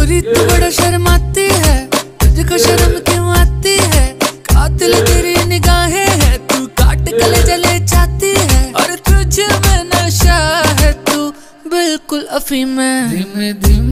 गोरी तू बड़ा शर्माती है, तुझको शर्म क्यों आती है? कातिल तेरी निगाहें है, तू काट गले जले जाती है। और तुझ में नशा है, तू बिल्कुल अफीम है। धीमे धीमे